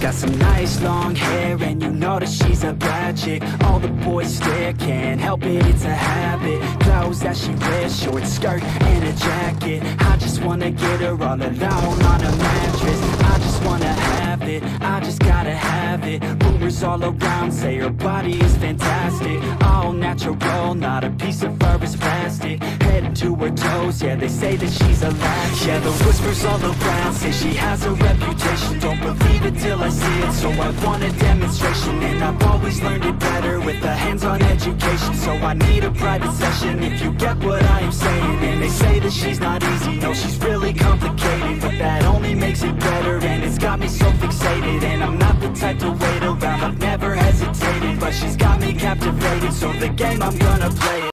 got some nice long hair, and you know that she's a bad chick. All the boys stare, can't help it, it's a habit. Clothes that she wears, short skirt and a jacket. I just wanna get her all alone on a mattress. I just wanna have it, I just gotta have it. Rumors all around say her body is fantastic. All natural, not a piece of fur is plastic. Head to her toes, yeah, they say that she's a latch. Yeah, the whispers all around say she has a reputation. Don't believe it till I see it, so I want a demonstration. And I've always learned it better with a hands-on education. So I need a private session, if you get what I am saying. And they say that she's not easy, no, she's really complicated. But that only makes it better, and it's got me so fixated. And I'm not the type to wait around, I've never hesitated. But she's got me captivated, so the game, I'm gonna play it.